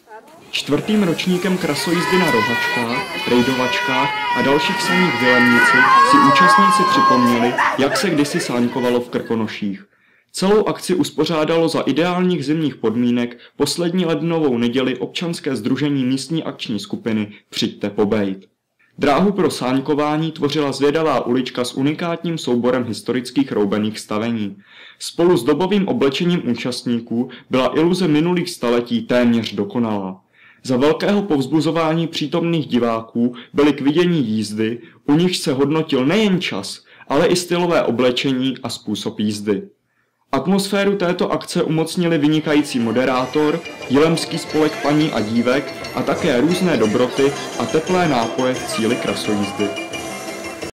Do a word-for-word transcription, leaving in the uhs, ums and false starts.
Čtvrtým ročníkem krasojízdy na rohačkách, rejdovačkách a dalších saních v Jilemnici si účastníci připomněli, jak se kdysi sáňkovalo v Krkonoších. Celou akci uspořádalo za ideálních zimních podmínek poslední lednovou neděli občanské sdružení místní akční skupiny Přijďte pobejt. Dráhu pro sáňkování tvořila zvědavá ulička s unikátním souborem historických roubených stavení. Spolu s dobovým oblečením účastníků byla iluze minulých staletí téměř dokonalá. Za velkého povzbuzování přítomných diváků byly k vidění jízdy, u nichž se hodnotil nejen čas, ale i stylové oblečení a způsob jízdy. Atmosféru této akce umocnili vynikající moderátor, jilemský spolek paní a dívek a také různé dobroty a teplé nápoje v cíli krasojízdy.